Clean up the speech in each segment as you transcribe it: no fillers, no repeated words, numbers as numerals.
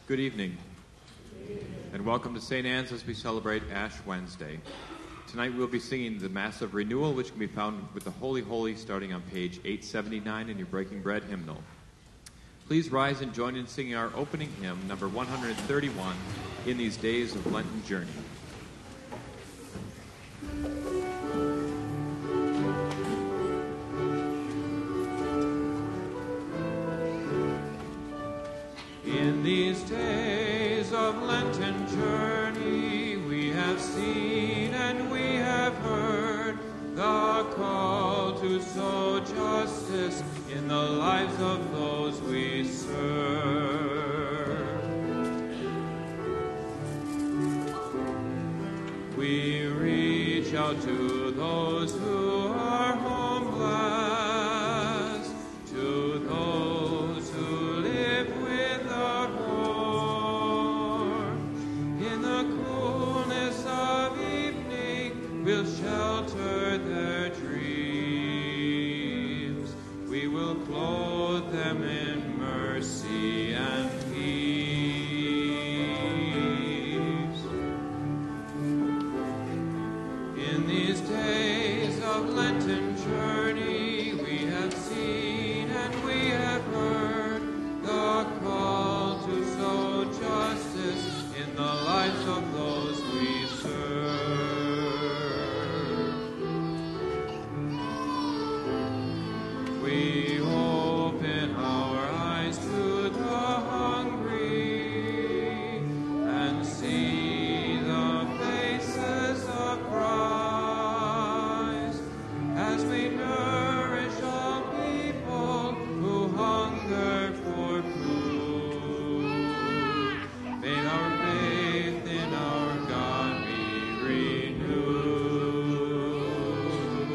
Good evening, and welcome to St. Anne's as we celebrate Ash Wednesday. Tonight we'll be singing the Mass of Renewal, which can be found with the Holy Holy starting on page 879 in your Breaking Bread hymnal. Please rise and join in singing our opening hymn, number 131, In These Days of Lenten Journey. In these days of Lenten journey, we have seen and we have heard the call to sow justice in the lives of those we serve. We reach out to those who are homeless, to those who live without warmth. In the coolness of evening, we'll shelter their dreams. We will clothe them in mercy and peace. In these days of Lenten journey, we have seen and we have heard the call to sow justice in the lives of those we serve. We open our eyes to the hungry and see the faces of Christ as we nourish all people who hunger for food. May our faith in our God be renewed.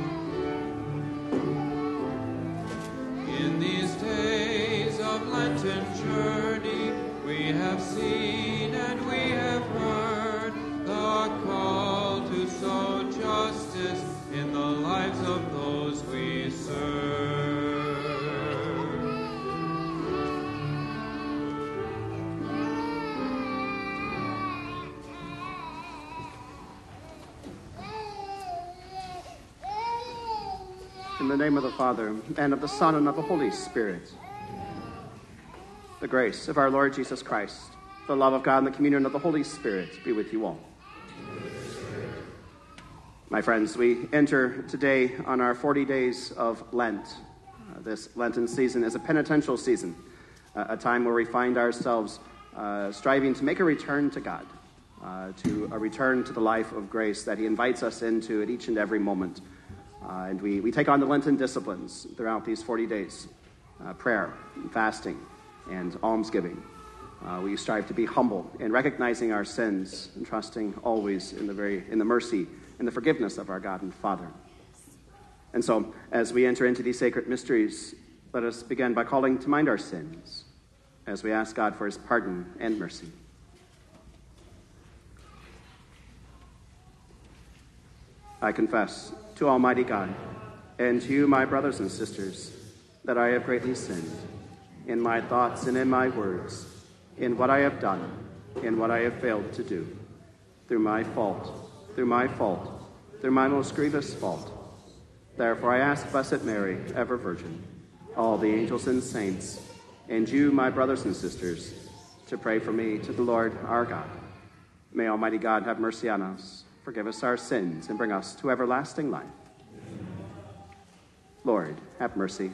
In these days of Lenten journey, we have seen and we have heard the call to sow justice in the lives of those we serve. In the name of the Father, and of the Son, and of the Holy Spirit. The grace of our Lord Jesus Christ, the love of God, and the communion of the Holy Spirit be with you all. My friends, we enter today on our 40 days of Lent. This Lenten season is a penitential season, a time where we find ourselves striving to make a return to God, to a return to the life of grace that he invites us into at each and every moment. And we take on the Lenten disciplines throughout these 40 days, prayer, fasting, and almsgiving. We strive to be humble in recognizing our sins and trusting always in the mercy and the forgiveness of our God and Father. And so, as we enter into these sacred mysteries, let us begin by calling to mind our sins as we ask God for his pardon and mercy. I confess to Almighty God and to you, my brothers and sisters, that I have greatly sinned in my thoughts and in my words, in what I have done, in what I have failed to do, through my most grievous fault. Therefore I ask Blessed Mary, ever Virgin, all the angels and saints, and you, my brothers and sisters, to pray for me to the Lord our God. May Almighty God have mercy on us, forgive us our sins, and bring us to everlasting life. Lord, have mercy.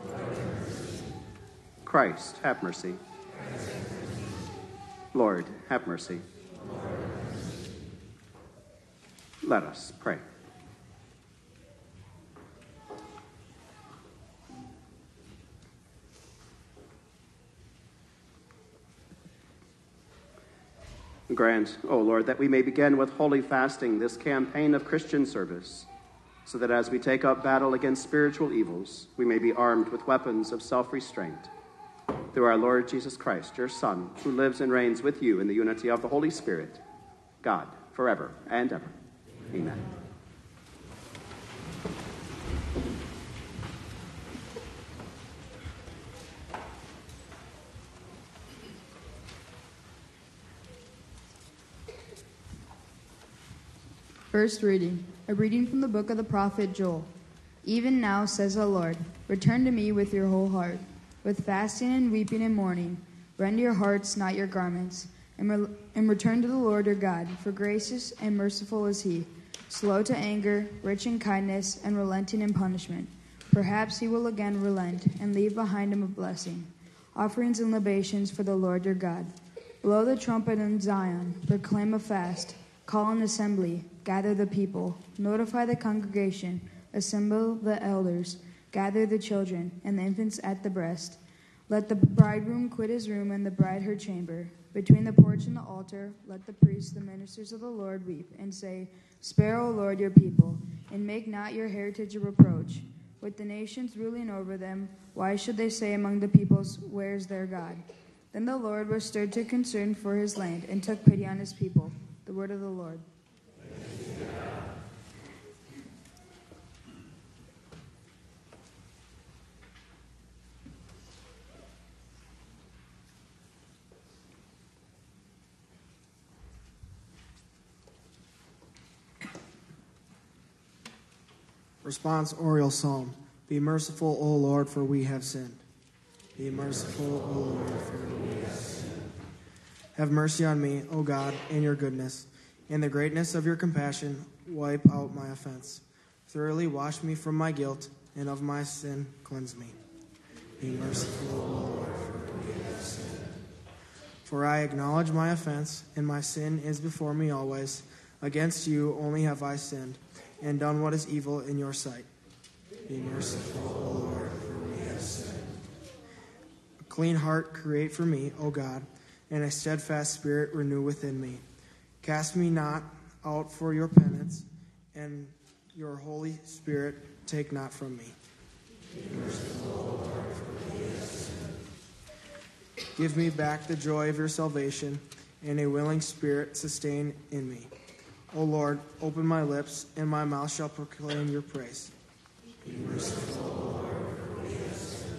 Christ, have mercy. Lord, have mercy. Let us pray. Grant, O Lord, that we may begin with holy fasting this campaign of Christian service, so that as we take up battle against spiritual evils, we may be armed with weapons of self-restraint. Through our Lord Jesus Christ, your Son, who lives and reigns with you in the unity of the Holy Spirit, God, forever and ever. Amen. First reading, a reading from the book of the prophet Joel. Even now, says the Lord, return to me with your whole heart, with fasting and weeping and mourning. Rend your hearts, not your garments, and return to the Lord your God, for gracious and merciful is he, slow to anger, rich in kindness, and relenting in punishment. Perhaps he will again relent and leave behind him a blessing, offerings and libations for the Lord your God. Blow the trumpet in Zion, proclaim a fast, call an assembly, gather the people, notify the congregation, assemble the elders, gather the children and the infants at the breast. Let the bridegroom quit his room and the bride her chamber. Between the porch and the altar, let the priests, the ministers of the Lord, weep and say, Spare, O Lord, your people, and make not your heritage a reproach. With the nations ruling over them, why should they say among the peoples, Where is their God? Then the Lord was stirred to concern for his land and took pity on his people. The word of the Lord. Response Oriel Psalm. Be merciful, O Lord, for we have sinned. Be merciful, O Lord, for we have sinned. Have mercy on me, O God, in your goodness. In the greatness of your compassion, wipe out my offense. Thoroughly wash me from my guilt, and of my sin cleanse me. Be merciful, O Lord, for we have sinned. For I acknowledge my offense, and my sin is before me always. Against you only have I sinned, and done what is evil in your sight. Be merciful, O Lord, for we have sinned. A clean heart create for me, O God, and a steadfast spirit renew within me. Cast me not out for your penance, and your Holy Spirit take not from me. Be merciful, O Lord, for we have sinned. Give me back the joy of your salvation, and a willing spirit sustain in me. O Lord, open my lips, and my mouth shall proclaim your praise. Be merciful, O Lord, for we have sinned.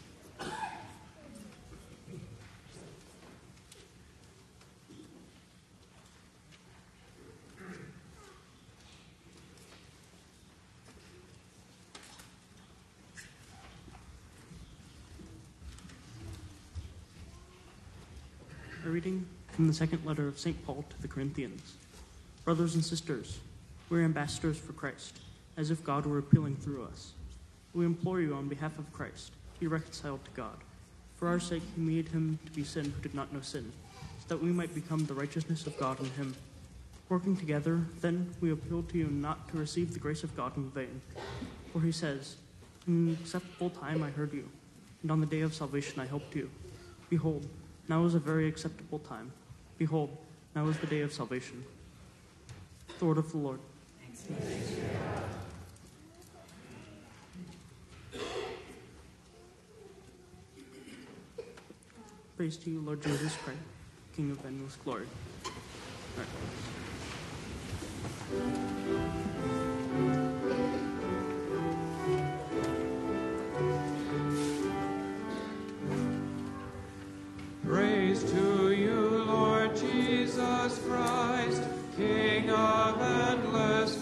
A reading from the second letter of St. Paul to the Corinthians. Brothers and sisters, we are ambassadors for Christ, as if God were appealing through us. We implore you on behalf of Christ, be reconciled to God. For our sake he made him to be sin who did not know sin, so that we might become the righteousness of God in him. Working together, then, we appeal to you not to receive the grace of God in vain. For he says, In an acceptable time I heard you, and on the day of salvation I helped you. Behold, now is a very acceptable time. Behold, now is the day of salvation. The word of the Lord. Praise to you, Lord Jesus Christ, King of endless glory. All right. Praise to you, Lord Jesus Christ, King of endless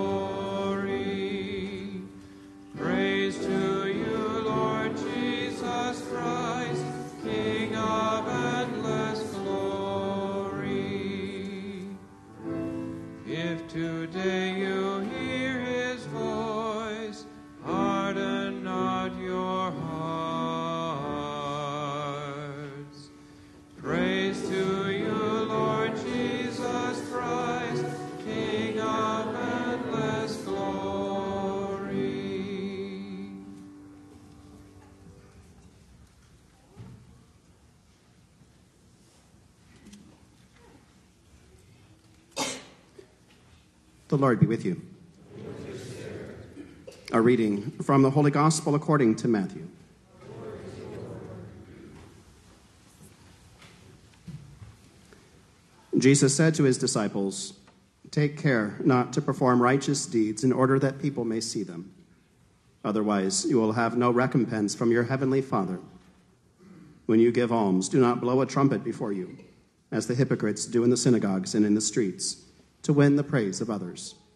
glory. Praise to you, Lord Jesus Christ, King of endless glory. If today you hear his voice, harden not your hearts. Praise to you, Lord Jesus Christ, King of endless glory. The Lord be with you. A reading from the Holy Gospel according to Matthew. Jesus said to his disciples, "Take care not to perform righteous deeds in order that people may see them. Otherwise, you will have no recompense from your heavenly Father. When you give alms, do not blow a trumpet before you, as the hypocrites do in the synagogues and in the streets, to win the praise of others.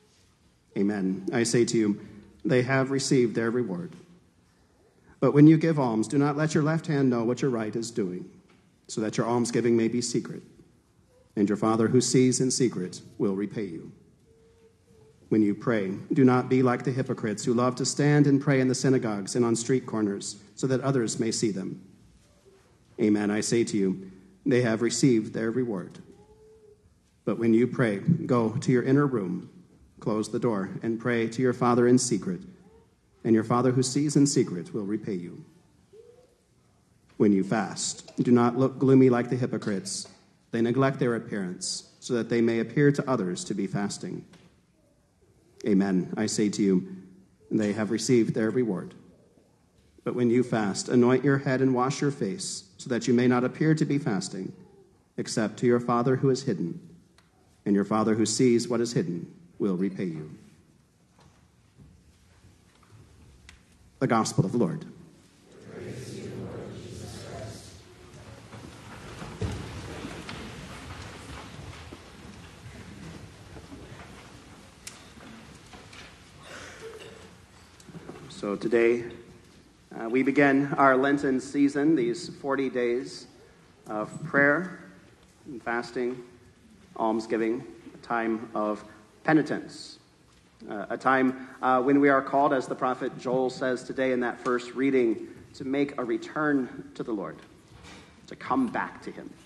Amen. I say to you, they have received their reward. But when you give alms, do not let your left hand know what your right is doing, so that your almsgiving may be secret, and your Father who sees in secret will repay you. When you pray, do not be like the hypocrites who love to stand and pray in the synagogues and on street corners, so that others may see them. Amen, I say to you, they have received their reward. But when you pray, go to your inner room, close the door, and pray to your Father in secret, and your Father who sees in secret will repay you. When you fast, do not look gloomy like the hypocrites. They neglect their appearance, so that they may appear to others to be fasting. Amen, I say to you, they have received their reward. But when you fast, anoint your head and wash your face, so that you may not appear to be fasting, except to your Father who is hidden, and your Father who sees what is hidden will repay you. The Gospel of the Lord. Praise to you, Lord Jesus Christ. So today, we begin our Lenten season, these 40 days of prayer and fasting, almsgiving, a time of penitence, a time when we are called, as the prophet Joel says today in that first reading, to make a return to the Lord, to come back to him.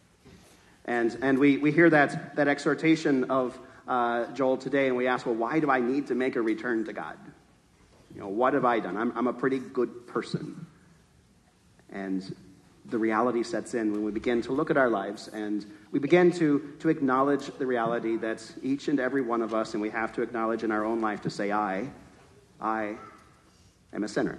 And we hear that exhortation of Joel today, and we ask, well, why do I need to make a return to God? You know, what have I done? I'm a pretty good person. And the reality sets in when we begin to look at our lives and we begin to acknowledge the reality that each and every one of us, and we have to acknowledge in our own life to say, I am a sinner.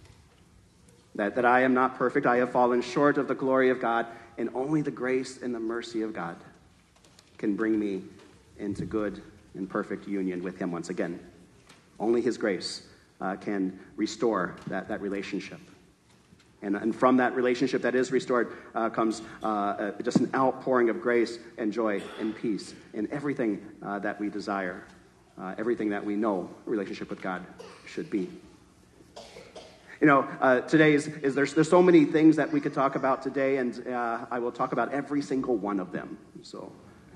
That I am not perfect. I have fallen short of the glory of God, and only the grace and the mercy of God can bring me into good and perfect union with him once again. Only his grace can restore that relationship. And from that relationship that is restored comes just an outpouring of grace and joy and peace in everything that we desire, everything that we know a relationship with God should be. You know, today there's so many things that we could talk about today, and I will talk about every single one of them. So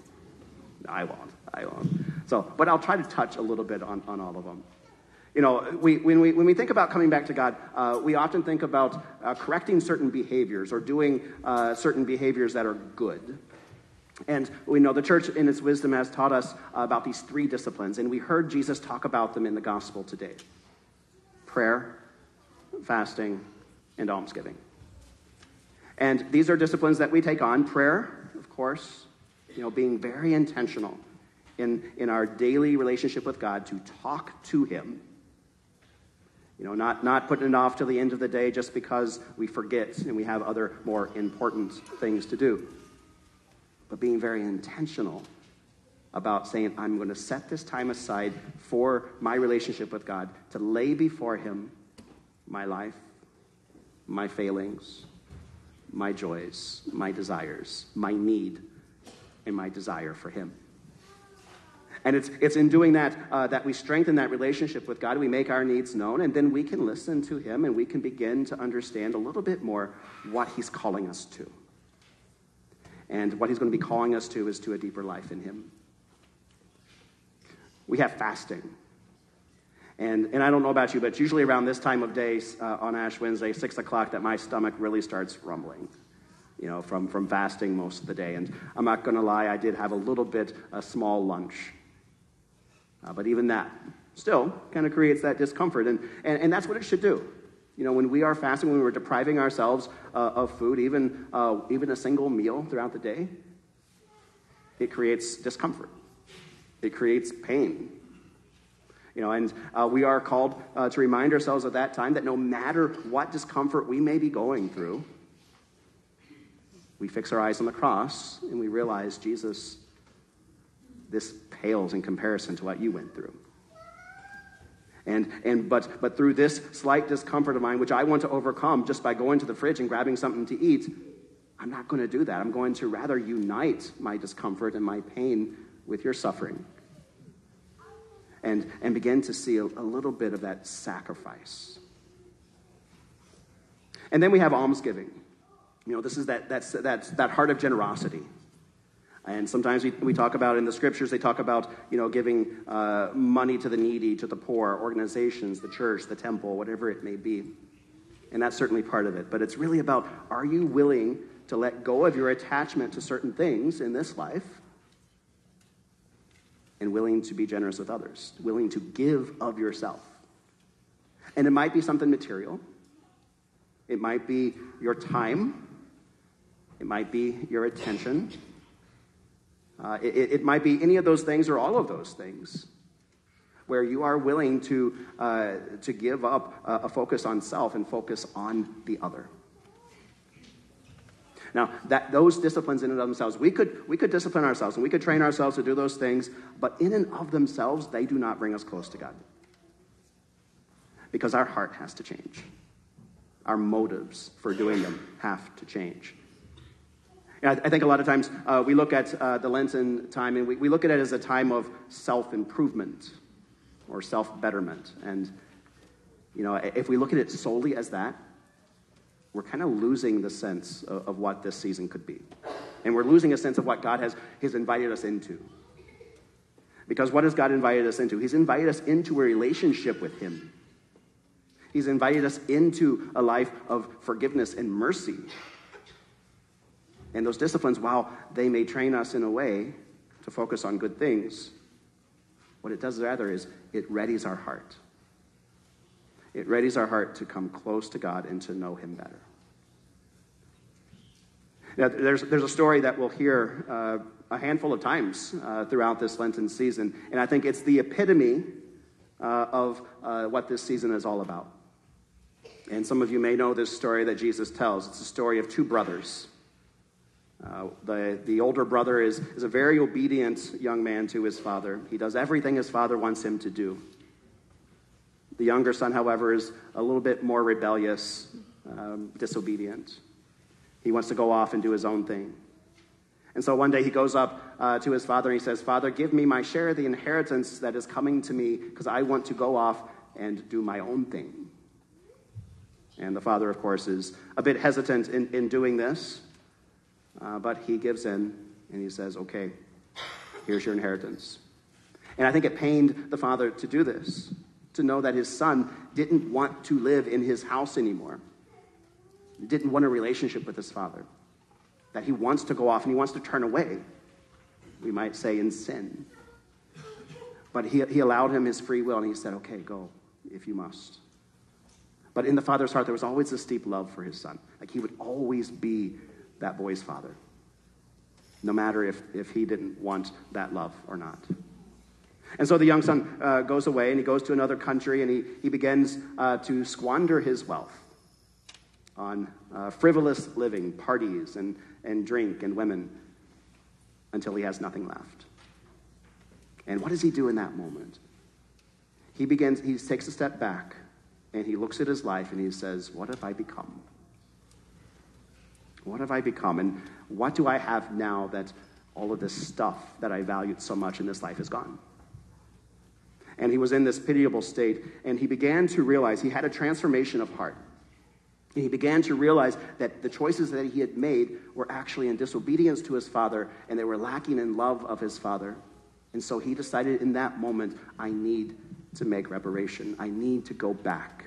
I won't. So, but I'll try to touch a little bit on all of them. You know, when we think about coming back to God, we often think about correcting certain behaviors or doing certain behaviors that are good. And we know the church in its wisdom has taught us about these three disciplines, and we heard Jesus talk about them in the gospel today. Prayer, fasting, and almsgiving. And these are disciplines that we take on. Prayer, of course, you know, being very intentional in our daily relationship with God to talk to him. You know, not putting it off till the end of the day just because we forget and we have other more important things to do. But being very intentional about saying, I'm going to set this time aside for my relationship with God, to lay before him my life, my failings, my joys, my desires, my need, and my desire for him. And it's in doing that that we strengthen that relationship with God. We make our needs known, and then we can listen to him, and we can begin to understand a little bit more what he's calling us to. And what he's going to be calling us to is to a deeper life in him. We have fasting. And I don't know about you, but it's usually around this time of day on Ash Wednesday, 6 o'clock, that my stomach really starts rumbling, you know, from fasting most of the day. And I'm not going to lie, I did have a small lunch. But even that still kind of creates that discomfort. And that's what it should do. You know, when we are fasting, when we're depriving ourselves of food, even a single meal throughout the day, it creates discomfort. It creates pain. You know, and we are called to remind ourselves at that time that no matter what discomfort we may be going through, we fix our eyes on the cross and we realize, Jesus, this pales in comparison to what you went through. But through this slight discomfort of mine, which I want to overcome just by going to the fridge and grabbing something to eat, I'm not going to do that. I'm going to rather unite my discomfort and my pain with your suffering. and begin to see a little bit of that sacrifice. And then we have almsgiving. This is that heart of generosity. And sometimes we talk about, in the scriptures, they talk about, giving money to the needy, to the poor, organizations, the church, the temple, whatever it may be. And that's certainly part of it. But it's really about, are you willing to let go of your attachment to certain things in this life and willing to be generous with others, willing to give of yourself? And it might be something material. It might be your time. It might be your attention. It might be any of those things or all of those things where you are willing to give up a focus on self and focus on the other. Now, those disciplines in and of themselves, we could discipline ourselves and we could train ourselves to do those things, but in and of themselves, they do not bring us close to God. Because our heart has to change. Our motives for doing them have to change. I think a lot of times we look at the Lenten time and we look at it as a time of self-improvement or self-betterment. And, if we look at it solely as that, we're kind of losing the sense of what this season could be. And we're losing a sense of what God has invited us into. Because what has God invited us into? He's invited us into a relationship with him. He's invited us into a life of forgiveness and mercy. And those disciplines, while they may train us in a way to focus on good things, what it does rather is it readies our heart. It readies our heart to come close to God and to know him better. Now, there's a story that we'll hear a handful of times throughout this Lenten season, and I think it's the epitome of what this season is all about. And some of you may know this story that Jesus tells. It's a story of two brothers. The older brother is a very obedient young man to his father. He does everything his father wants him to do. The younger son, however, is a little bit more rebellious, disobedient. He wants to go off and do his own thing. And so one day he goes up to his father and he says, "Father, give me my share of the inheritance that is coming to me because I want to go off and do my own thing." And the father, of course, is a bit hesitant in doing this. But he gives in, and he says, "Okay, here's your inheritance." And I think it pained the father to do this, to know that his son didn't want to live in his house anymore. He didn't want a relationship with his father, that he wants to go off and he wants to turn away, we might say, in sin. But he allowed him his free will, and he said, "Okay, go, if you must." But in the father's heart, there was always this deep love for his son. Like he would always be that boy's father, no matter if he didn't want that love or not. And so the young son goes away, and he goes to another country, and he begins to squander his wealth on frivolous living, parties, and drink, and women, until he has nothing left. And what does he do in that moment? He takes a step back, and he looks at his life, and he says, "What have I become? What have I become? And what do I have now that all of this stuff that I valued so much in this life is gone?" And he was in this pitiable state, and he began to realize he had a transformation of heart. And he began to realize that the choices that he had made were actually in disobedience to his father, and they were lacking in love of his father. And so he decided in that moment, I need to make reparation. I need to go back.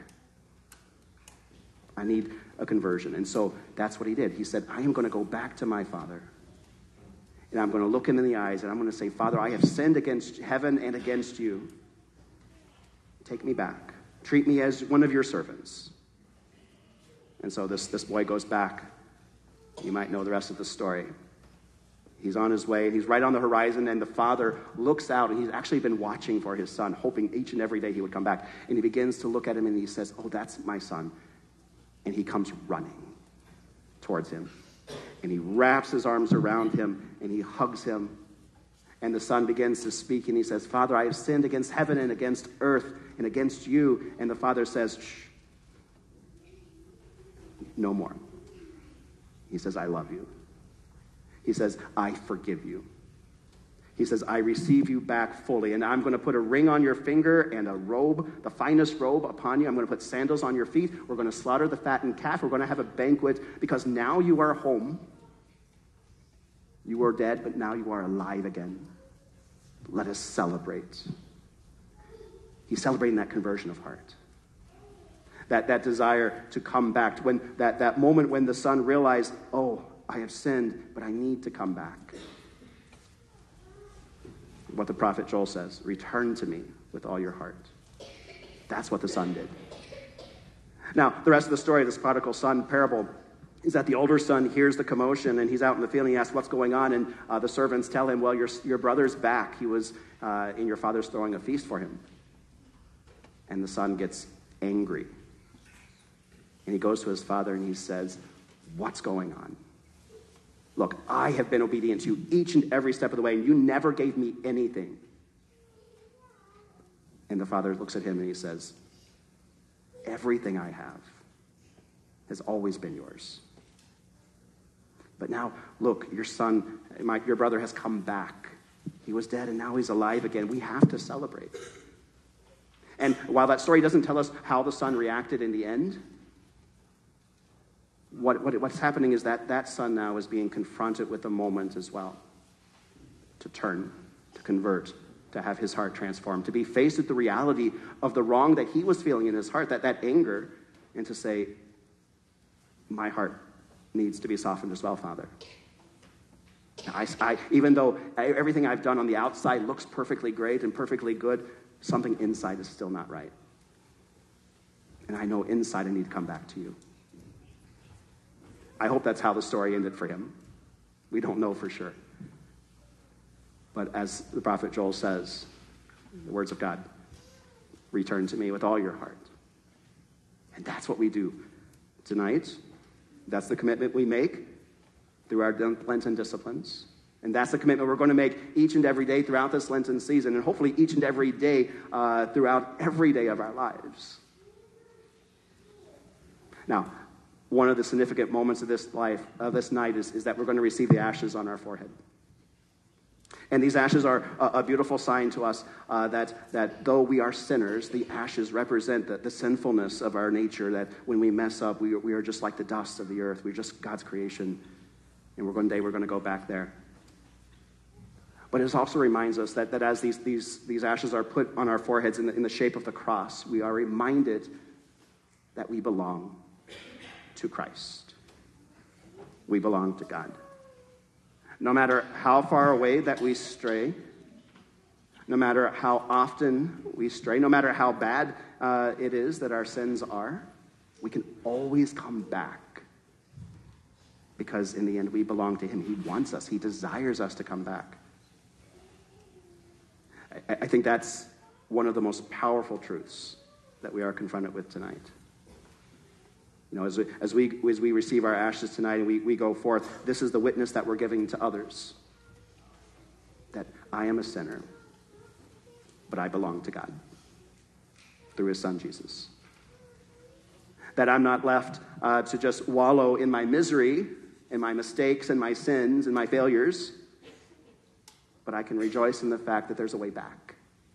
I need a conversion. And so that's what he did. He said, I am going to go back to my father. And I'm going to look him in the eyes, and I'm going to say, "Father, I have sinned against heaven and against you. Take me back. Treat me as one of your servants." And so this boy goes back. You might know the rest of the story. He's on his way. He's right on the horizon, and the father looks out, and he's actually been watching for his son, hoping each and every day he would come back. And he begins to look at him, and he says, "Oh, that's my son." And he comes running towards him. And he wraps his arms around him, and he hugs him. And the son begins to speak, and he says, "Father, I have sinned against heaven and against earth and against you." And the father says, "Shh, no more." He says, "I love you." He says, "I forgive you." He says, I receive you back fully, and I'm going to put a ring on your finger and a robe, the finest robe upon you. I'm going to put sandals on your feet. We're going to slaughter the fattened calf. We're going to have a banquet because now you are home. You were dead, but now you are alive again. Let us celebrate. He's celebrating that conversion of heart. That desire to come back. When that moment when the son realized, oh, I have sinned, but I need to come back. What the prophet Joel says, return to me with all your heart. That's what the son did. Now, the rest of the story of this prodigal son parable is that the older son hears the commotion, and he's out in the field, and he asks what's going on, and the servants tell him, well, your brother's back. He was in your father's throwing a feast for him. And the son gets angry. And he goes to his father, and he says, what's going on? Look, I have been obedient to you each and every step of the way, and you never gave me anything. And the father looks at him and he says, everything I have has always been yours. But now, look, your brother has come back. He was dead and now he's alive again. We have to celebrate. And while that story doesn't tell us how the son reacted in the end, what's happening is that son now is being confronted with the moment as well. To turn, to convert, to have his heart transformed, to be faced with the reality of the wrong that he was feeling in his heart, that anger, and to say, my heart needs to be softened as well, Father. Even though everything I've done on the outside looks perfectly great and perfectly good, something inside is still not right. And I know inside I need to come back to you. I hope that's how the story ended for him. We don't know for sure. But as the prophet Joel says, the words of God, return to me with all your heart. And that's what we do tonight. That's the commitment we make through our Lenten disciplines. And that's the commitment we're going to make each and every day throughout this Lenten season, and hopefully each and every day throughout every day of our lives. Now, one of the significant moments of this night is that we're going to receive the ashes on our forehead. And these ashes are a beautiful sign to us that though we are sinners, the ashes represent the sinfulness of our nature, that when we mess up, we are just like the dust of the earth. We're just God's creation. And one day we're going to go back there. But it also reminds us that as these ashes are put on our foreheads in the shape of the cross, we are reminded that we belong to Christ. We belong to God. No matter how far away that we stray, no matter how often we stray, no matter how bad it is that our sins are, we can always come back. Because in the end, we belong to him. He wants us. He desires us to come back. I think that's one of the most powerful truths that we are confronted with tonight. You know, as we receive our ashes tonight and we go forth, this is the witness that we're giving to others. That I am a sinner, but I belong to God through his son Jesus. That I'm not left to just wallow in my misery, in my mistakes and my sins and my failures, but I can rejoice in the fact that there's a way back.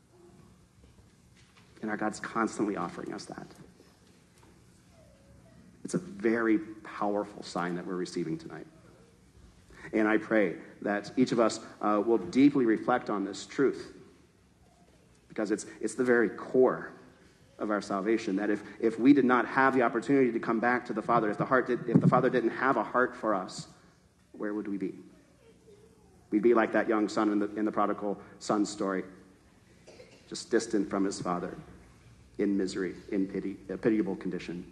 And our God's constantly offering us that. It's a very powerful sign that we're receiving tonight. And I pray that each of us will deeply reflect on this truth, because it's the very core of our salvation, that if we did not have the opportunity to come back to the Father, if the Father didn't have a heart for us, where would we be? We'd be like that young son in the prodigal son story, just distant from his father, in misery, in a pitiable condition.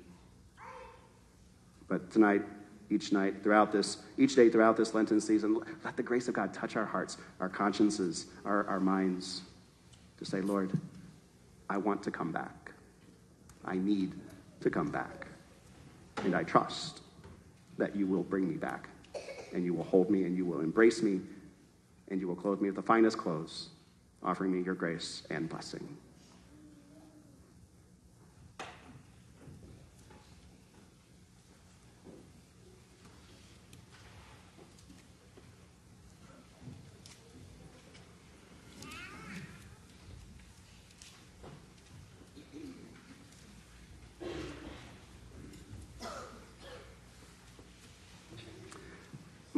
But tonight, each day throughout this Lenten season, let the grace of God touch our hearts, our consciences, our minds, to say, Lord, I want to come back. I need to come back. And I trust that you will bring me back, and you will hold me, and you will embrace me, and you will clothe me with the finest clothes, offering me your grace and blessing.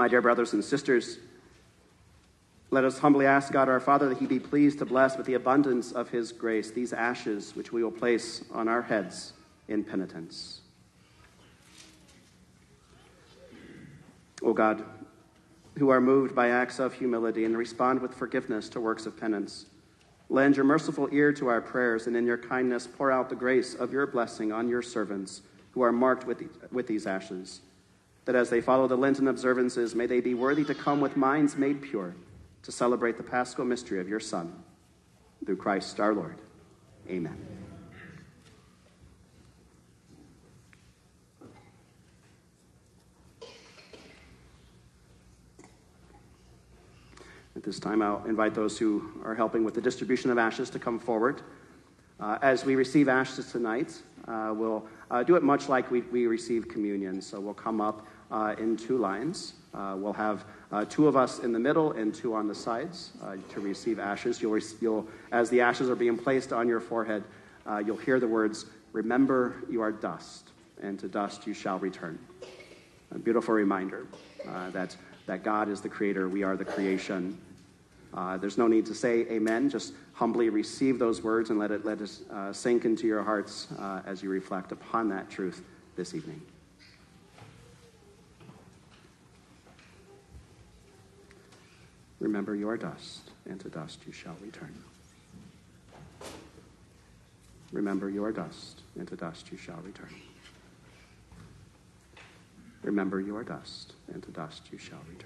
My dear brothers and sisters, let us humbly ask God our Father that he be pleased to bless with the abundance of his grace these ashes which we will place on our heads in penitence. O God, who are moved by acts of humility and respond with forgiveness to works of penance, lend your merciful ear to our prayers, and in your kindness pour out the grace of your blessing on your servants who are marked with these ashes, that as they follow the Lenten observances, may they be worthy to come with minds made pure to celebrate the Paschal mystery of your Son, through Christ our Lord. Amen. At this time, I'll invite those who are helping with the distribution of ashes to come forward. As we receive ashes tonight, we'll do it much like we receive communion. So we'll come up in two lines. We'll have two of us in the middle and two on the sides to receive ashes. You'll, as the ashes are being placed on your forehead, you'll hear the words, "Remember you are dust, and to dust you shall return." A beautiful reminder that God is the creator, we are the creation. There's no need to say amen. Just humbly receive those words and let it sink into your hearts as you reflect upon that truth this evening. Remember you are dust, and to dust you shall return. Remember you are dust, and to dust you shall return. Remember you are dust, and to dust you shall return.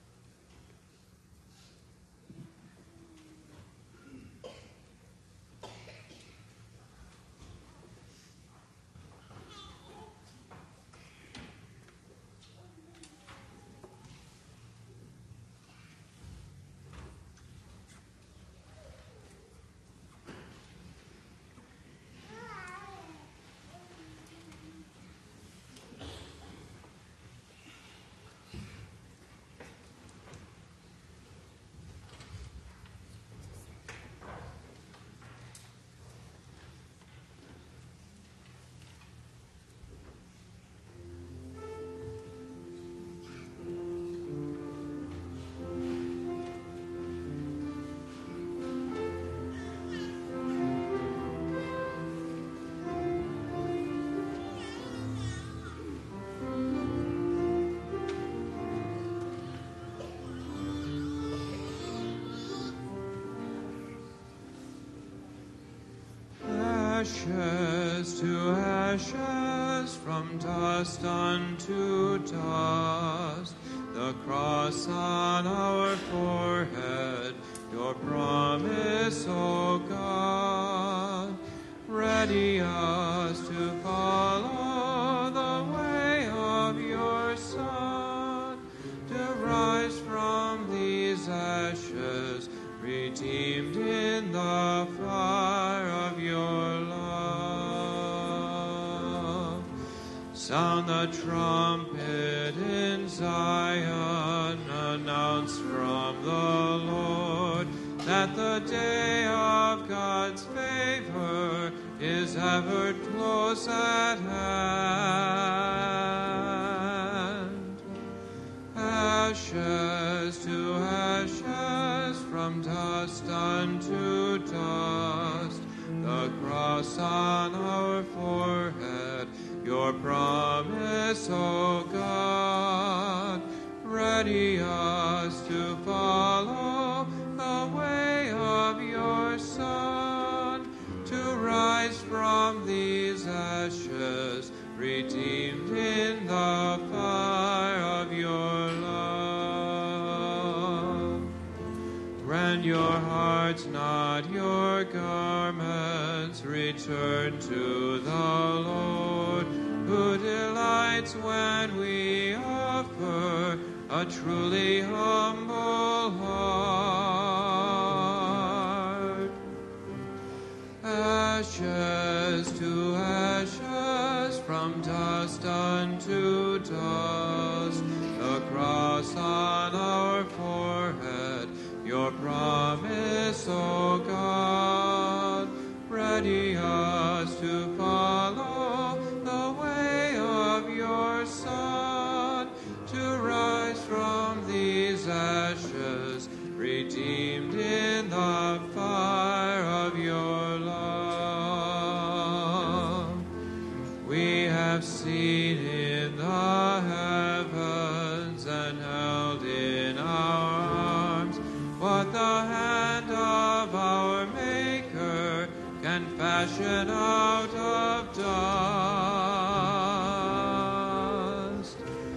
Ashes to ashes, from dust unto dust, the cross on our forehead, your promise, O God, ready us to follow the way of your Son, to rise from these ashes, redeemed in the fire of your love. Sound the trumpet in Zion, announce from the Lord that the day of God's favor is ever close at hand. Ashes to ashes, from dust unto dust, the cross on our forehead, your promise, O God, ready us to follow the way of your Son, to rise from these ashes, redeemed in the fire of your love. Rend your hearts, not your garments, return to the Lord, who delights when we offer a truly humble heart. Ashes to ashes, from dust unto dust, the cross on our forehead, your promise, O God, ready us to follow the way of your Son, to rise from fashioned out of dust.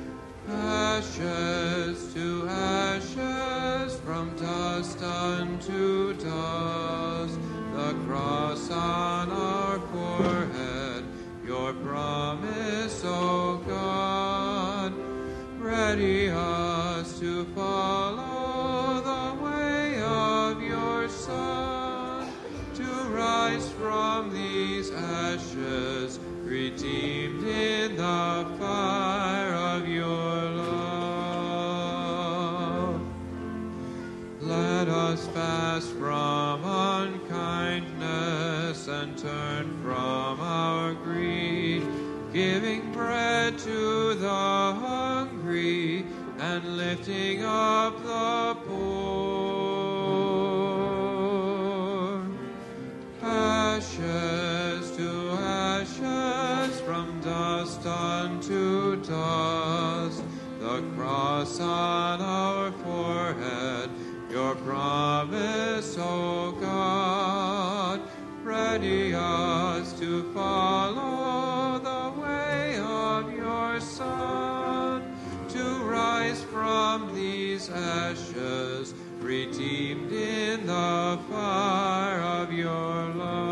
Ashes to ashes, from dust unto dust, the cross on our forehead, your promise, O God. Ready us to follow the way of your Son, to rise from these ashes, redeemed in the fire of your love. Let us fast from unkindness and turn from our greed, giving bread to the hungry and lifting up the poor. Ashes to ashes, from dust unto dust, the cross on our forehead, your promise, O God. Ready us to follow the way of your Son, to rise from these ashes, redeemed in the fire of your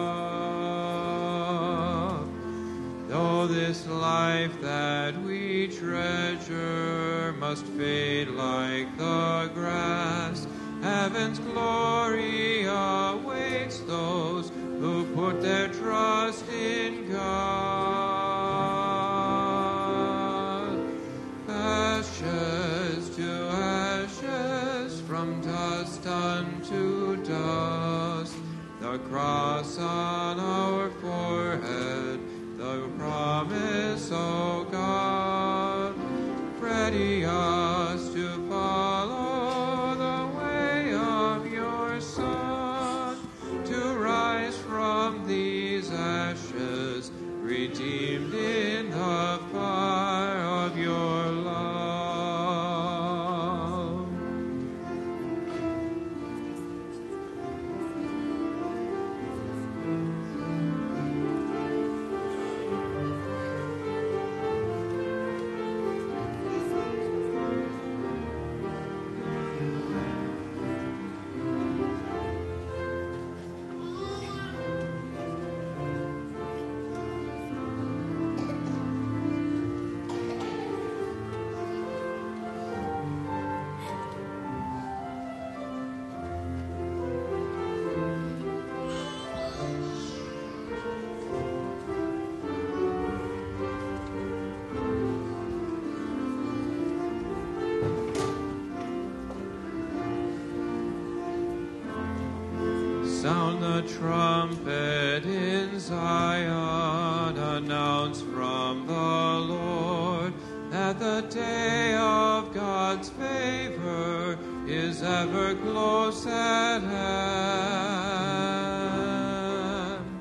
love. Though this life that we treasure must fade like the grass, heaven's glory awaits those who put their trust in God. Ashes to ashes, from dust unto dust, the cross on our forehead, the promise, O God. Ready us to follow the way of your Son, to rise from these ashes, redeemed in the fire of your love. Sound the trumpet in Zion, announce from the Lord that the day of God's favor is ever close at hand.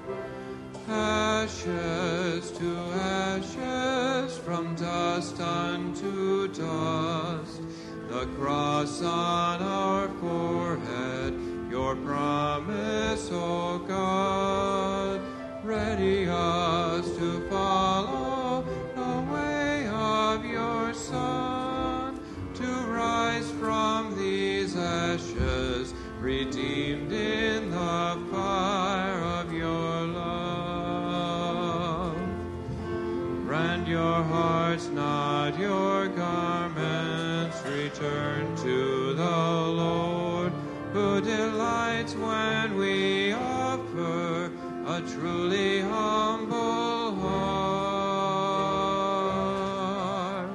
Ashes to ashes, from dust unto dust, the cross on our forehead, your promise, O God. Ready us to follow the way of your Son, to rise from these ashes, redeemed in the fire of your love. Rend your hearts, not your garments, return to the Lord, who delights when we offer a truly humble heart.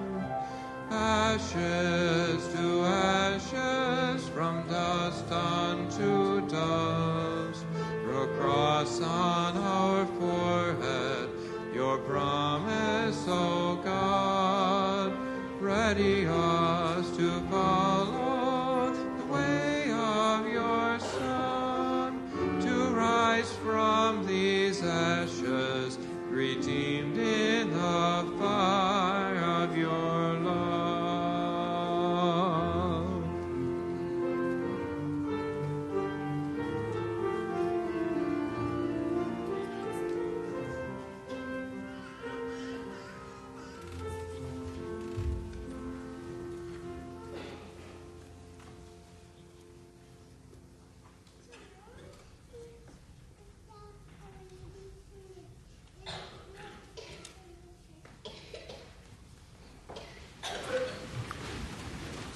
Ashes to ashes, from dust unto dust, the cross on our forehead, your promise, O God. Ready us to follow the way of your Son, to rise from these ashes, redeemed in the fire of your love.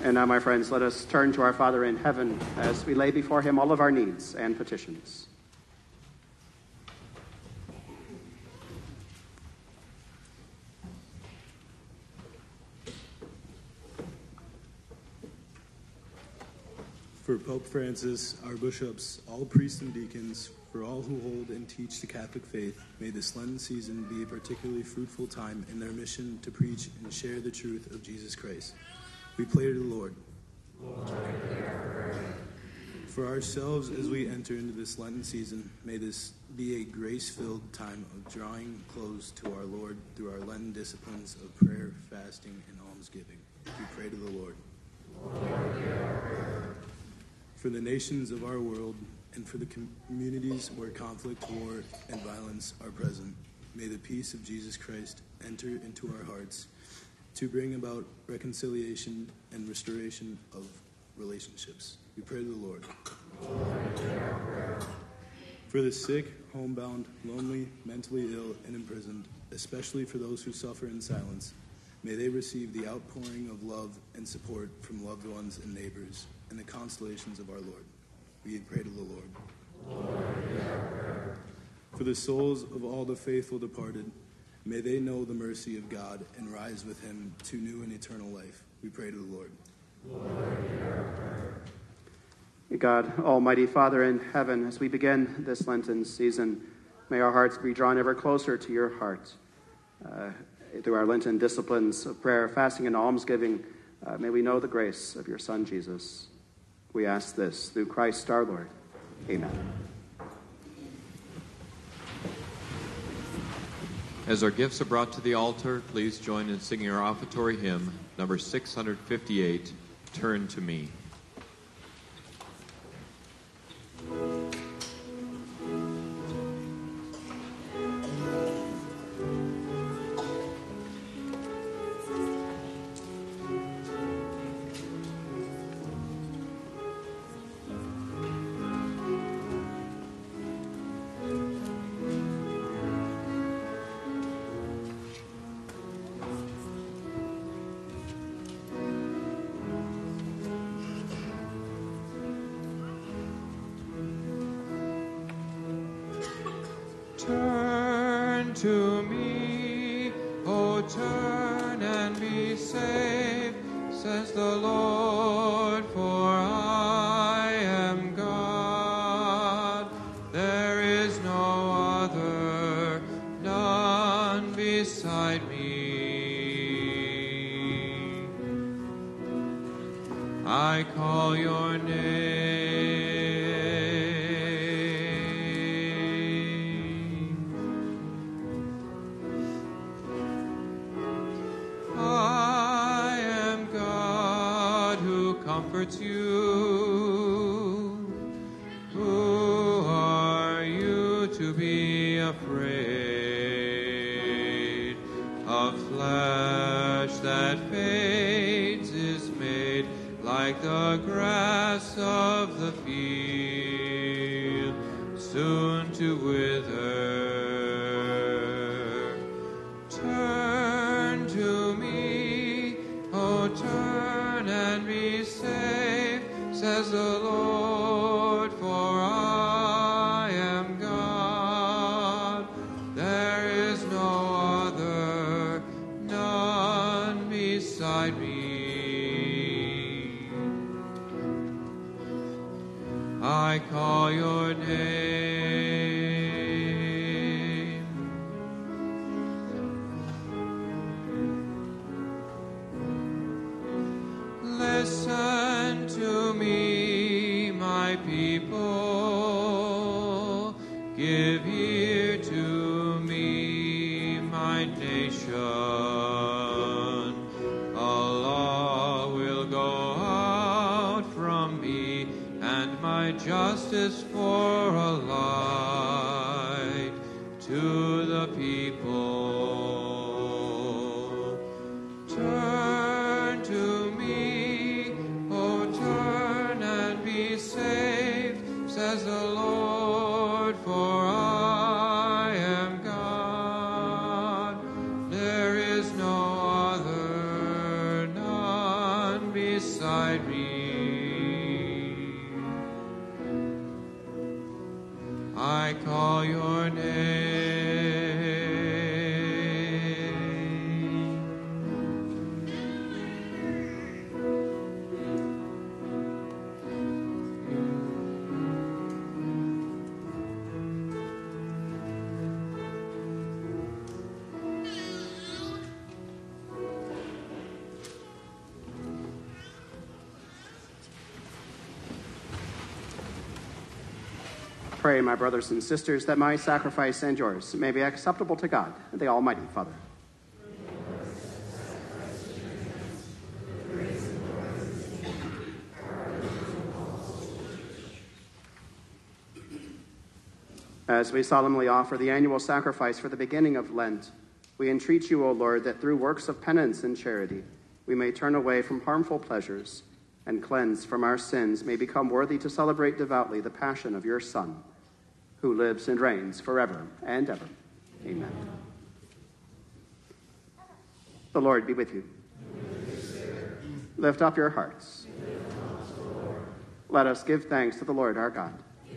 And now, my friends, let us turn to our Father in heaven as we lay before him all of our needs and petitions. For Pope Francis, our bishops, all priests and deacons, for all who hold and teach the Catholic faith, may this Lenten season be a particularly fruitful time in their mission to preach and share the truth of Jesus Christ. We pray to the Lord. For ourselves, as we enter into this Lenten season, may this be a grace-filled time of drawing close to our Lord through our Lenten disciplines of prayer, fasting, and almsgiving. We pray to the Lord. For the nations of our world and for the communities where conflict, war, and violence are present, may the peace of Jesus Christ enter into our hearts to bring about reconciliation and restoration of relationships. We pray to the Lord. For the sick, homebound, lonely, mentally ill, and imprisoned, especially for those who suffer in silence, may they receive the outpouring of love and support from loved ones and neighbors and the consolations of our Lord. We pray to the Lord. For the souls of all the faithful departed, may they know the mercy of God and rise with him to new and eternal life. We pray to the Lord. God, Almighty Father in heaven, as we begin this Lenten season, may our hearts be drawn ever closer to your heart. Through our Lenten disciplines of prayer, fasting, and almsgiving, may we know the grace of your Son, Jesus. We ask this through Christ our Lord. Amen. As our gifts are brought to the altar, please join in singing our offertory hymn, number 658, Turn to Me. Turn to me, O turn and be saved, says the Lord, for I am God. There is no other, none beside me. I call your name. Comforts you. Who are you to be afraid? Of flesh that fades is made like the grass of the field, soon to wither. Turn to me, O turn and be saved, says the Lord, for I am God. There is no other, none beside me. I call your name. Listen to me, my people. Give ear to me, my nation. A law will go out from me, and my justice for a light to the people. Turn to me, O turn and be saved, says the Lord, for I am God. There is no other, none beside I call your name. Pray, my brothers and sisters, that my sacrifice and yours may be acceptable to God, the Almighty Father. As we solemnly offer the annual sacrifice for the beginning of Lent, we entreat you, O Lord, that through works of penance and charity, we may turn away from harmful pleasures and cleansed from our sins may become worthy to celebrate devoutly the passion of your Son, who lives and reigns forever and ever. Amen. The Lord be with you. Lift up your hearts. Let us give thanks to the Lord our God.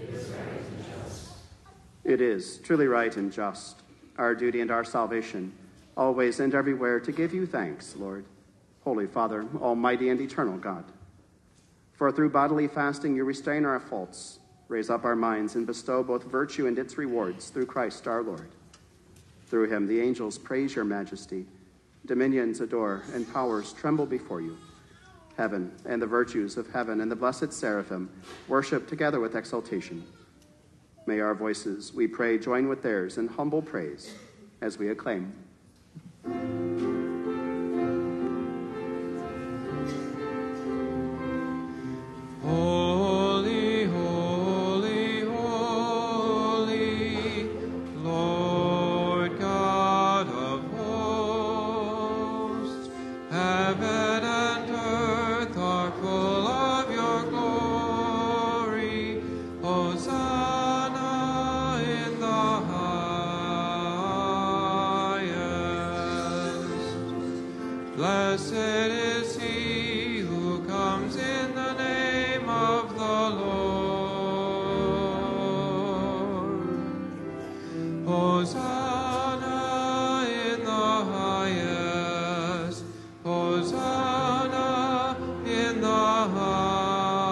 It is truly right and just, our duty and our salvation, always and everywhere to give you thanks, Lord, Holy Father, almighty and eternal God. For through bodily fasting you restrain our faults, raise up our minds, and bestow both virtue and its rewards through Christ our Lord. Through him the angels praise your majesty, dominions adore, and powers tremble before you. Heaven and the virtues of heaven and the blessed seraphim worship together with exultation. May our voices, we pray, join with theirs in humble praise as we acclaim. Holy, holy, holy, Lord God of hosts, heaven and earth are full of your glory. Hosanna in the highest. Blessed is he who comes in the name of the Lord. Hosanna in the highest. Hosanna in the highest.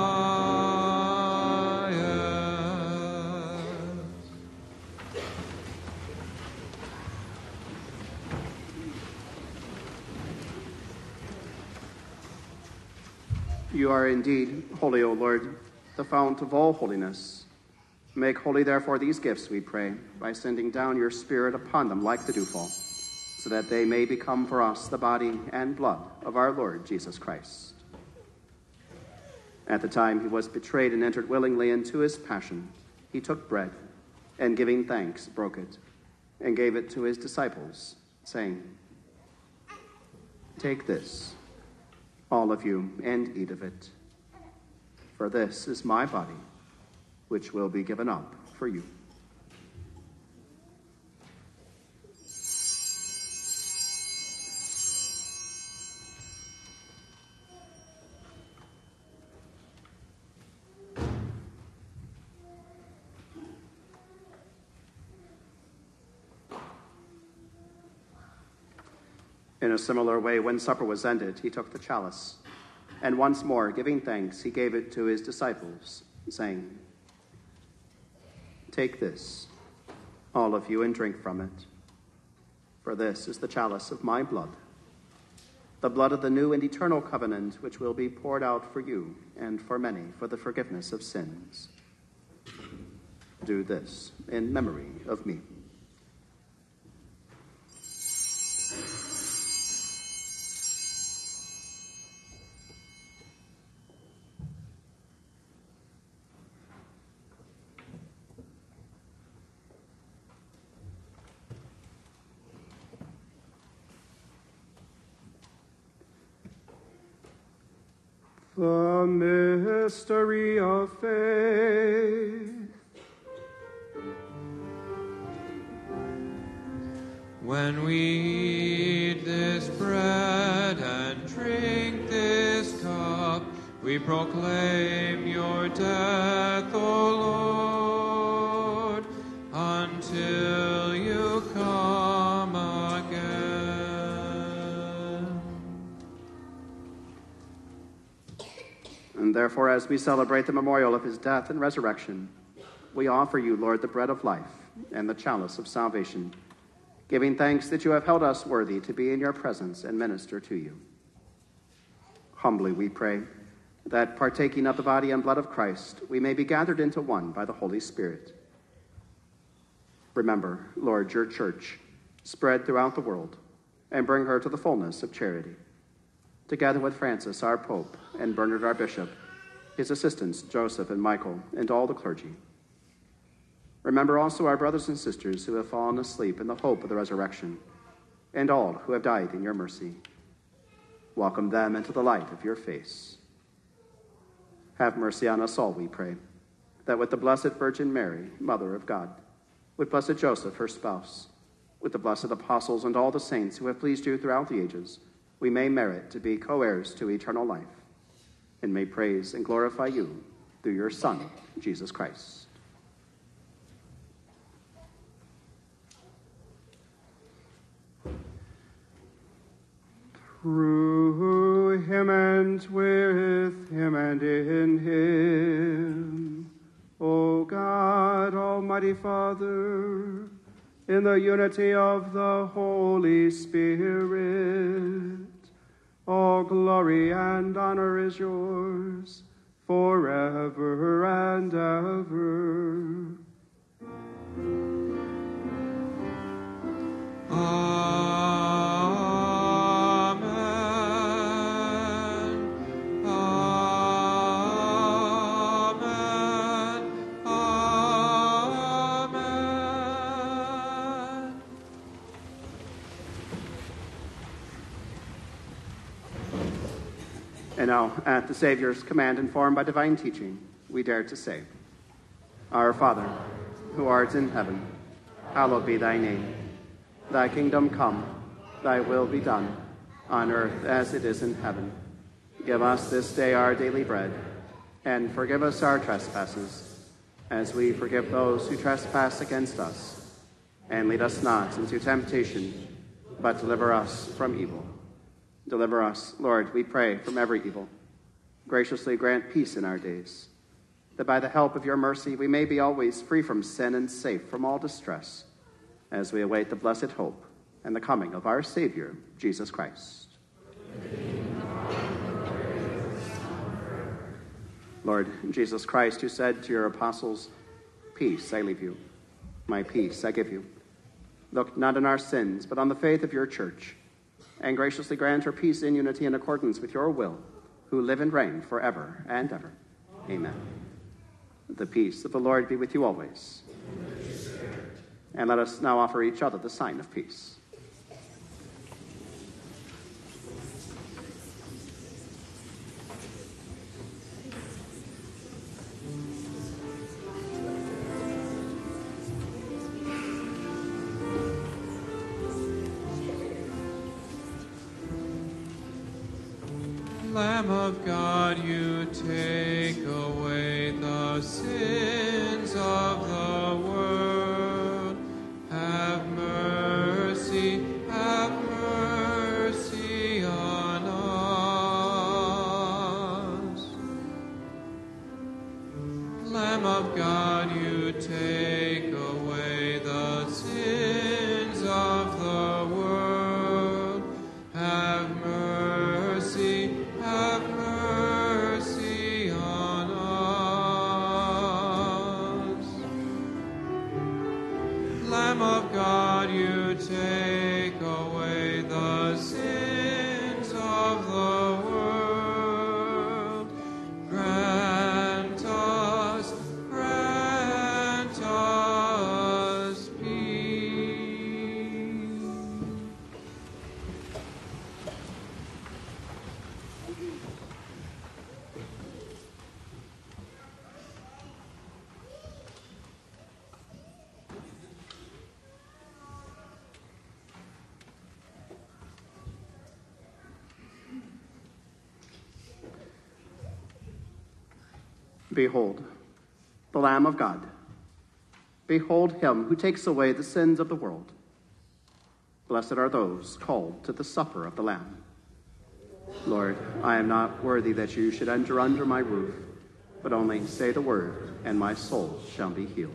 You are indeed holy, O Lord, the fount of all holiness. Make holy, therefore, these gifts, we pray, by sending down your Spirit upon them like the dewfall, so that they may become for us the body and blood of our Lord Jesus Christ. At the time he was betrayed and entered willingly into his passion, he took bread, and giving thanks, broke it, and gave it to his disciples, saying, "Take this, all of you, and eat of it. For this is my body, which will be given up for you." In a similar way, when supper was ended, he took the chalice, and once more, giving thanks, he gave it to his disciples, saying, "Take this, all of you, and drink from it. For this is the chalice of my blood, the blood of the new and eternal covenant, which will be poured out for you and for many for the forgiveness of sins. Do this in memory of me." The mystery of faith. When we eat this bread and drink this cup, we proclaim your death, O Lord, Therefore, as we celebrate the memorial of his death and resurrection, we offer you, Lord, the bread of life and the chalice of salvation, giving thanks that you have held us worthy to be in your presence and minister to you. Humbly we pray that, partaking of the body and blood of Christ, we may be gathered into one by the Holy Spirit. Remember, Lord, your church, spread throughout the world, and bring her to the fullness of charity. Together with Francis, our Pope, and Bernard, our Bishop, his assistants, Joseph and Michael, and all the clergy. Remember also our brothers and sisters who have fallen asleep in the hope of the resurrection, and all who have died in your mercy. Welcome them into the light of your face. Have mercy on us all, we pray, that with the Blessed Virgin Mary, Mother of God, with Blessed Joseph, her spouse, with the blessed apostles and all the saints who have pleased you throughout the ages, we may merit to be co-heirs to eternal life, and may praise and glorify you through your Son, Jesus Christ. Through him and with him and in him, O God, Almighty Father, in the unity of the Holy Spirit, all glory and honor is yours forever and ever. And now, at the Savior's command, informed by divine teaching, we dare to say, Our Father, who art in heaven, hallowed be thy name. Thy kingdom come, thy will be done, on earth as it is in heaven. Give us this day our daily bread, and forgive us our trespasses, as we forgive those who trespass against us. And lead us not into temptation, but deliver us from evil. Deliver us, Lord, we pray, from every evil. Graciously grant peace in our days, that by the help of your mercy we may be always free from sin and safe from all distress, as we await the blessed hope and the coming of our Savior, Jesus Christ. Lord Jesus Christ, who said to your apostles, Peace I leave you, my peace I give you. Look not on our sins, but on the faith of your church, and graciously grant her peace in unity in accordance with your will, who live and reign forever and ever. Amen. The peace of the Lord be with you always. And let us now offer each other the sign of peace. Lamb of God, you take away the sins of the world. Have mercy on us. Lamb of God, you take away the sins of the world. Have mercy on us. Lamb of God, you take away the sins of the world. Grant us peace. Behold, the Lamb of God. Behold him who takes away the sins of the world. Blessed are those called to the supper of the Lamb. Lord, I am not worthy that you should enter under my roof, but only say the word, and my soul shall be healed.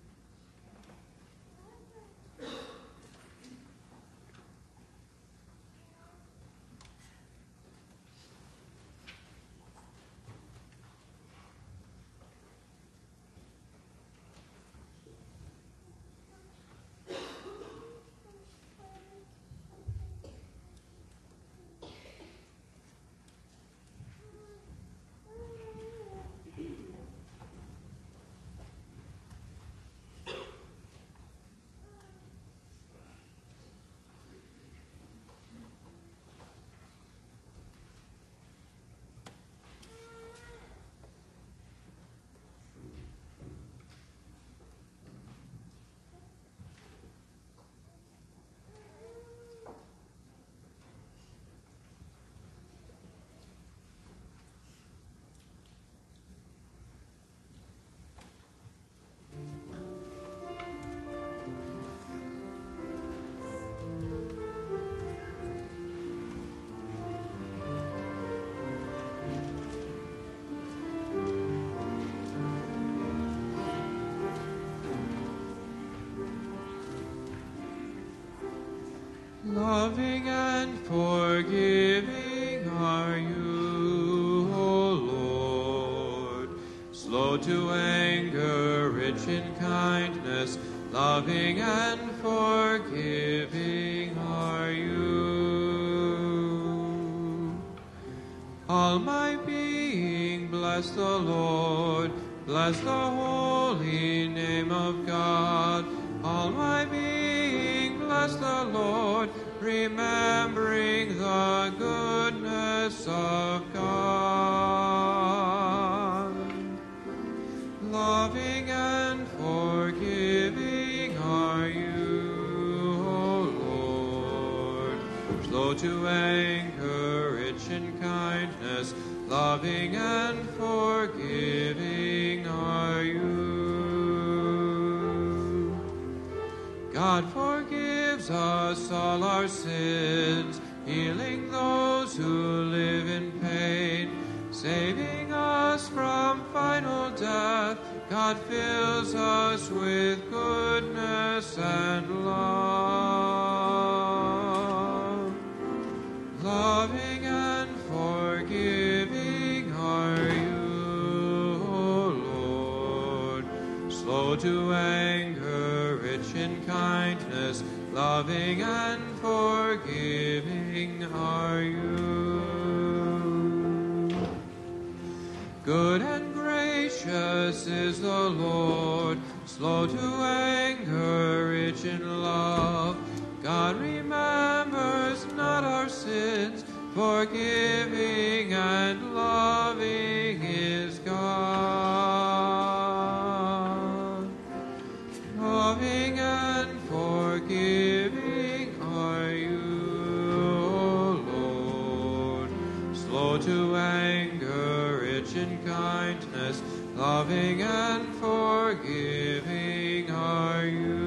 Loving and forgiving are you, O Lord, slow to anger, rich in kindness, loving and forgiving are you. All my being, bless the Lord, bless the holy name of God. All my being, bless the Lord, remembering the goodness of God. Loving and forgiving are you, O Lord, slow to anger, rich in kindness, loving and forgiving are you. God forgives us all our sins, healing those who live in pain, saving us from final death. God fills us with goodness and love. Loving and forgiving are you, O Lord, slow to anger, rich in kindness, loving and forgiving are you. Good and gracious is the Lord, slow to anger, rich in love. God remembers not our sins, forgiving and loving is God. Loving and forgiving are you, O Lord, slow to anger, rich in kindness, loving and forgiving are you.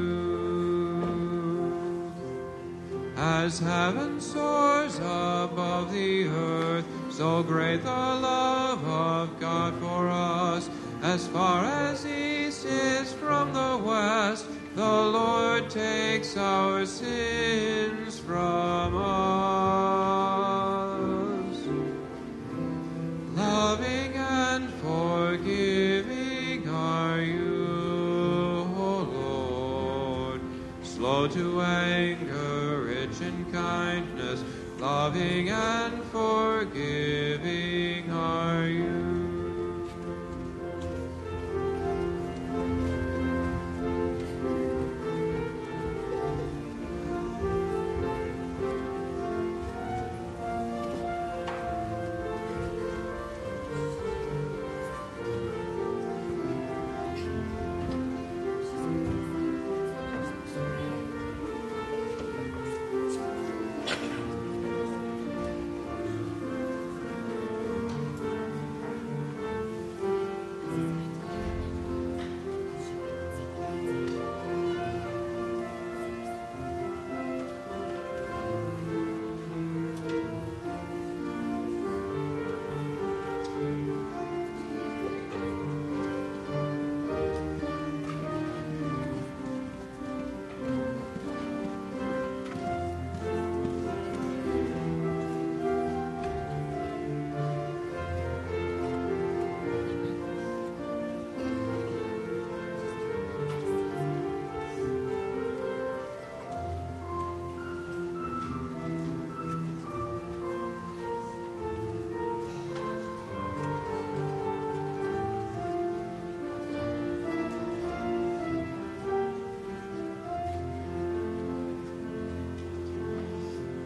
As heaven soars above the earth, so great the love of God for us. As far as east is from the west, the Lord takes our sins from us. Loving and forgiving are you, O Lord, slow to anger, rich in kindness, loving and forgiving are you.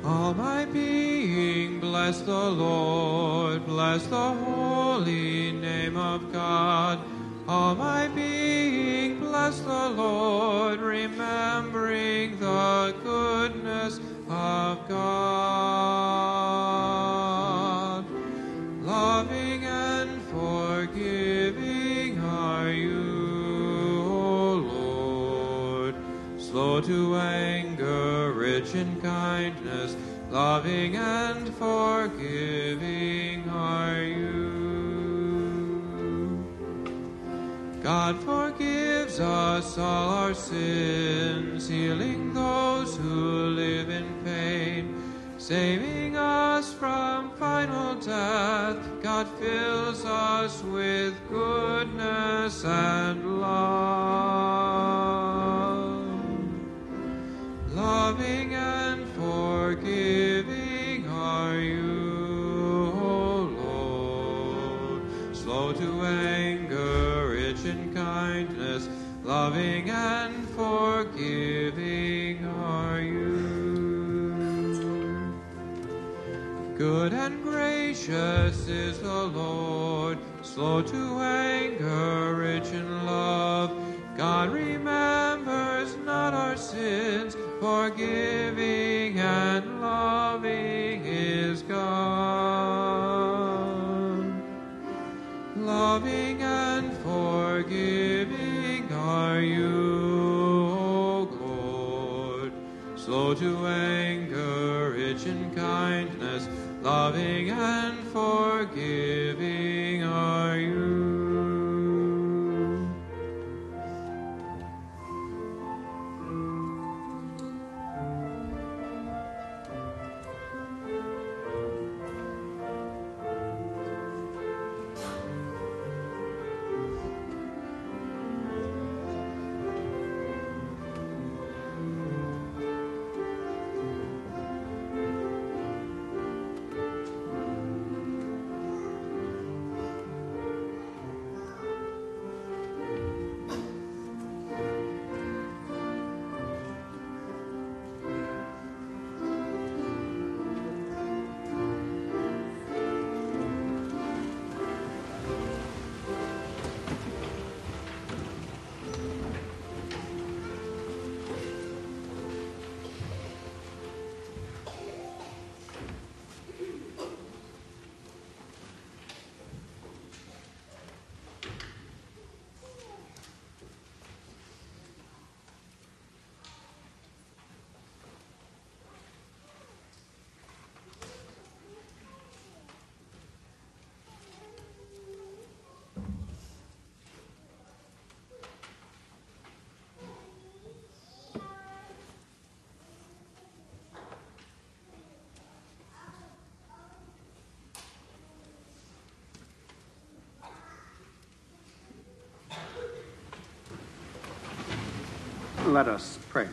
All my being, bless the Lord, bless the holy name of God. All my being, bless the Lord, remembering the goodness of God. Loving and forgiving are you, O Lord, slow to anger, rich in kindness, loving and forgiving are you. God forgives us all our sins, healing those who live in pain, saving us from final death. God fills us with goodness and love. Loving and forgiving are you, O Lord, slow to anger, rich in kindness, loving and forgiving are you. Good and gracious is the Lord, slow to anger, rich in love. God remembers not our sins, forgiving and loving is God. Loving and forgiving are you, O Lord, slow to anger, rich in kindness, loving and forgiving are you. Let us pray.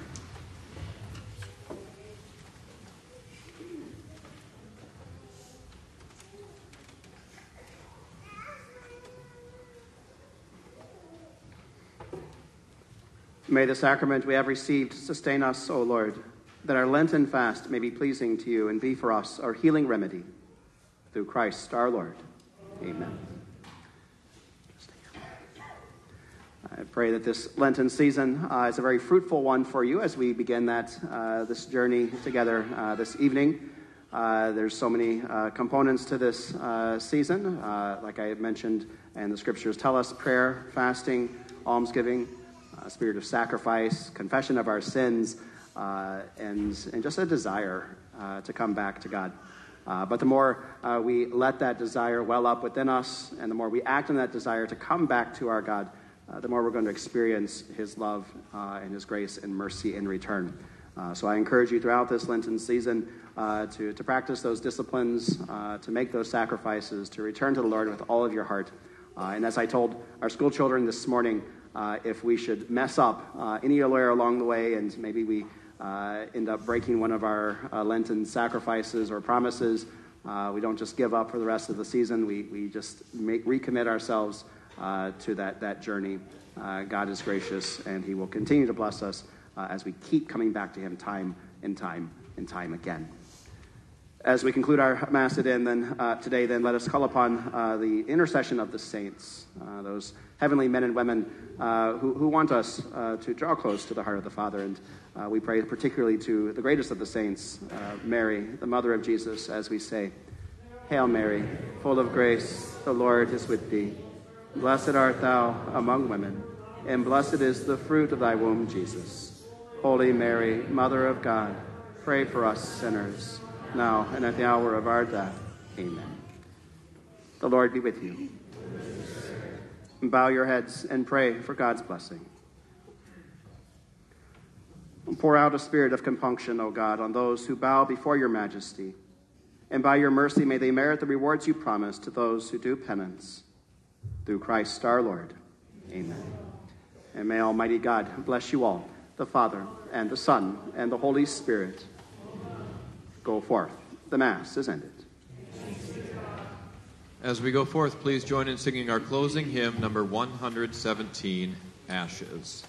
May the sacrament we have received sustain us, O Lord, that our Lenten fast may be pleasing to you and be for us our healing remedy. Through Christ our Lord. Amen. I pray that this Lenten season is a very fruitful one for you as we begin this journey together this evening. There's so many components to this season, like I mentioned, and the scriptures tell us: prayer, fasting, almsgiving, spirit of sacrifice, confession of our sins, and just a desire to come back to God. But the more we let that desire well up within us, and the more we act on that desire to come back to our God, the more we're going to experience his love and his grace and mercy in return. So I encourage you throughout this Lenten season to practice those disciplines, to make those sacrifices, to return to the Lord with all of your heart. And as I told our school children this morning, if we should mess up anywhere along the way and maybe we end up breaking one of our Lenten sacrifices or promises, we don't just give up for the rest of the season. We just recommit ourselves to that journey. God is gracious, and he will continue to bless us as we keep coming back to him time and time and time again. As we conclude our Mass today, let us call upon the intercession of the saints, those heavenly men and women who want us to draw close to the heart of the Father. And we pray particularly to the greatest of the saints, Mary, the mother of Jesus, as we say, Hail Mary, full of grace, the Lord is with thee. Blessed art thou among women, and blessed is the fruit of thy womb, Jesus. Holy Mary, Mother of God, pray for us sinners, now and at the hour of our death. Amen. The Lord be with you. Bow your heads and pray for God's blessing. Pour out a spirit of compunction, O God, on those who bow before your majesty, and by your mercy may they merit the rewards you promise to those who do penance. Through Christ our Lord. Amen. And may Almighty God bless you all, the Father, and the Son, and the Holy Spirit. Go forth. The Mass is ended. As we go forth, please join in singing our closing hymn, number 117, Ashes.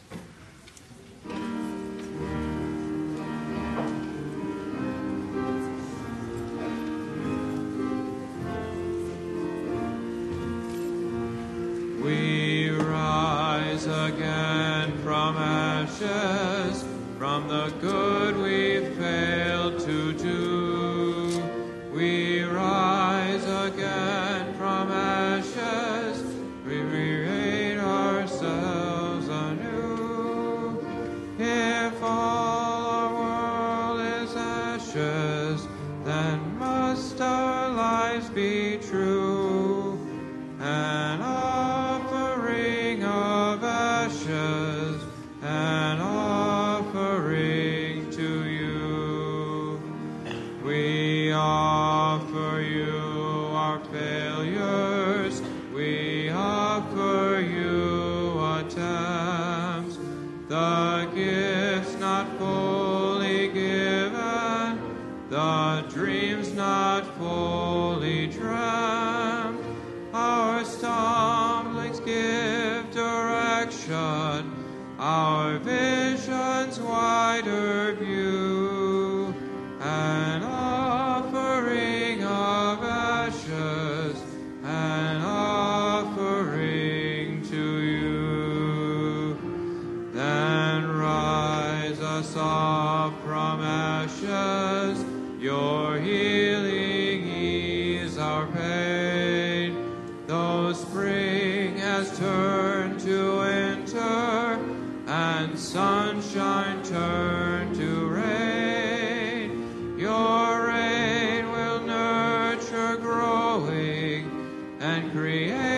We rise again from ashes, from the good we failed to do. We rise again from ashes, we create ourselves anew. If all our world is ashes, then must our lives be true. An offering of ashes, an offering to you. We offer you our failures, we offer you attempts, the gifts not fully given, the dreams not fully dreamt. Our stumblings give direction, our vision's wider view. An offering of ashes, an offering to you. Then rise us up from ashes, your healing ease our pain. Though spring has turned to winter, and sunshine turned to rain, your rain will nurture growing and create